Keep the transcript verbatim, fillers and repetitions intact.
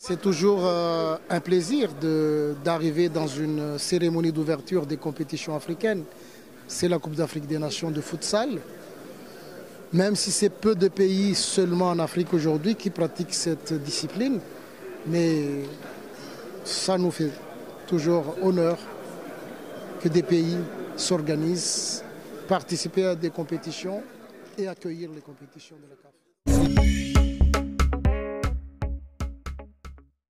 C'est toujours euh, un plaisir d'arriver dans une cérémonie d'ouverture des compétitions africaines. C'est la Coupe d'Afrique des Nations de futsal. Même si c'est peu de pays seulement en Afrique aujourd'hui qui pratiquent cette discipline, mais ça nous fait toujours honneur que des pays s'organisent, participer à des compétitions et accueillir les compétitions de la C A F.